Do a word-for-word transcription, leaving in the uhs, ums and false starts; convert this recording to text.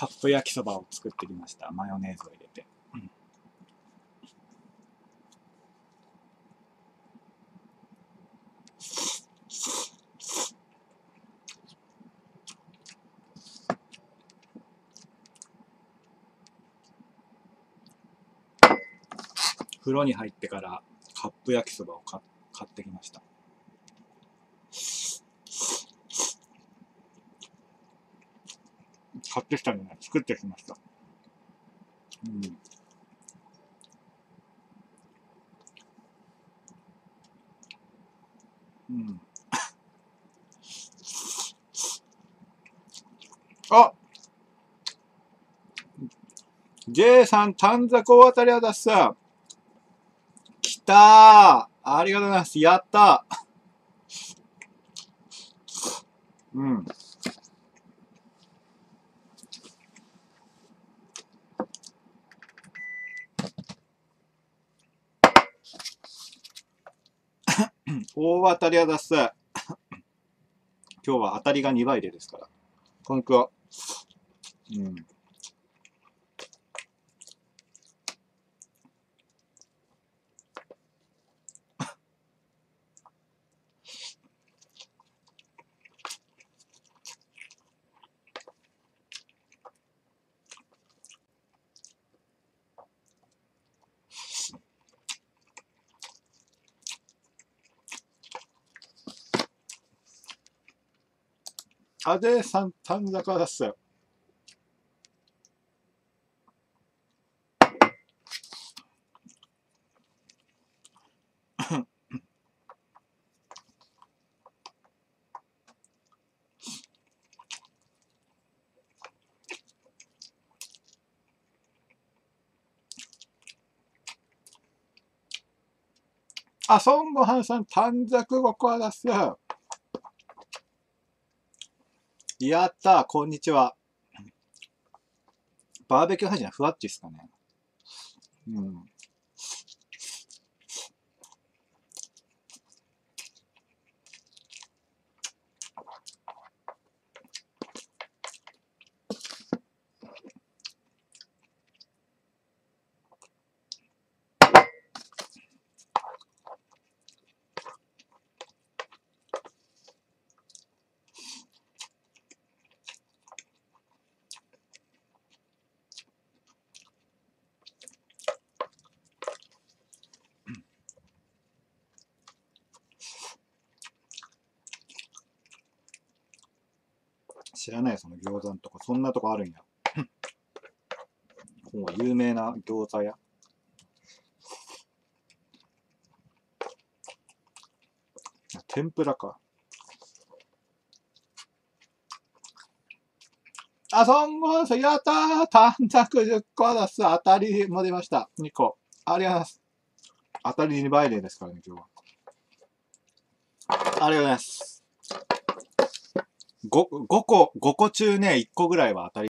カップ焼きそばを作ってきました。マヨネーズを入れて。うん、風呂に入ってからカップ焼きそばを買ってきました。買ってきたのね、作ってきました。うん。うん。あ、J さん、短冊大当たりは出すさ。来たー。ありがとうございます。やったー。うん。大当たりは出す。今日は当たりがにばいでですから。こんにちは。うん。あでさん、短冊は出すよ。あ、孫悟飯さん、短冊ごこは出すよ。やったー、こんにちは。バーベキュー配信はふわっちですかね。うん。知らないよ、その餃子のとこ。そんなとこあるんや。もう有名な餃子屋。天ぷらか。あ、孫悟飯さん、やったー、短冊じゅっこは出す。当たりも出ました。にこ。ありがとうございます。当たりにばい例ですからね、今日は。ありがとうございます。ご、ごこ、ごこ中ね、いっこぐらいは当たり